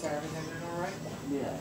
everything doing all right? Yeah.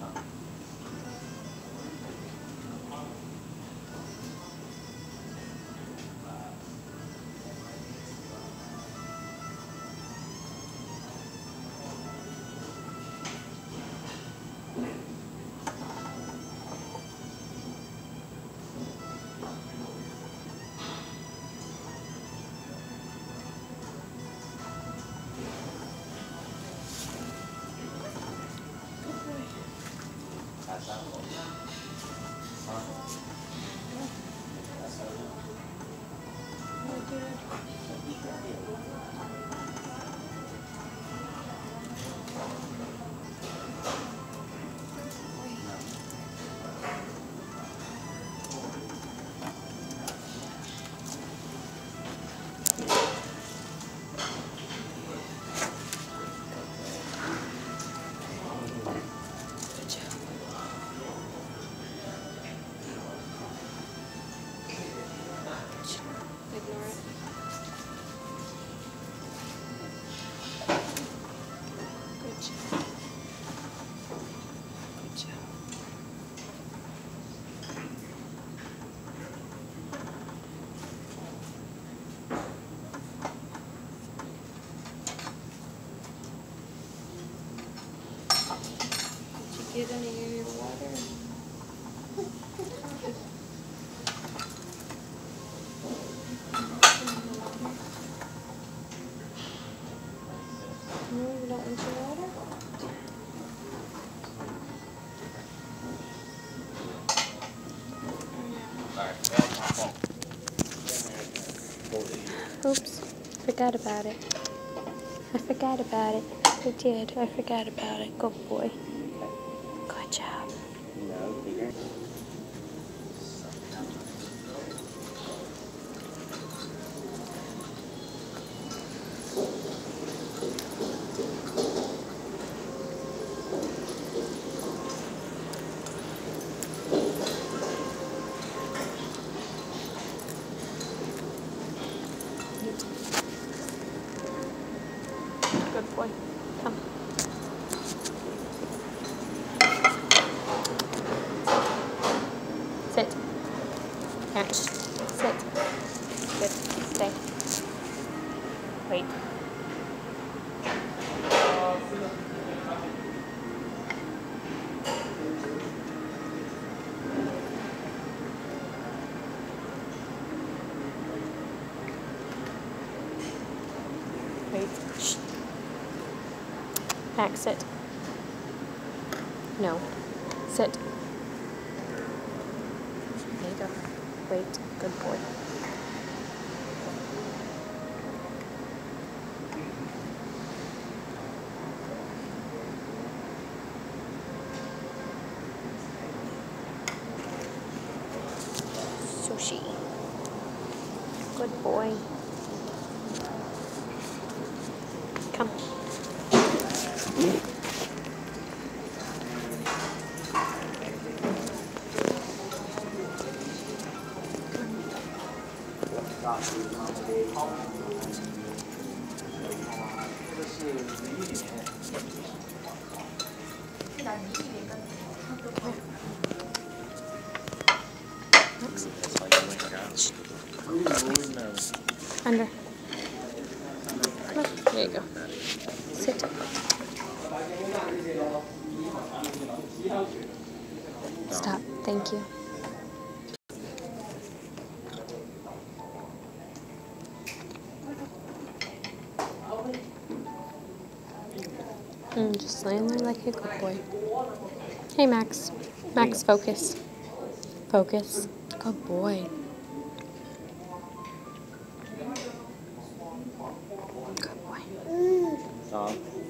Ignore it. Good job. Good job. Did you get any of your water? No, you don't want your water? Oops, forgot about it. I forgot about it. I did. I forgot about it. Good boy. Good job. Good boy. Come. Sit. Here. Sit. Good. Stay. Wait. Wait. Shh. Back, sit. No. Sit. There you go. Wait. Good boy. Sushi. Good boy. Come. Under. Come on. There you go. Sit. Stop. Thank you. Just laying there like a good boy. Hey, Max. Max, focus. Focus. Good boy. Good boy.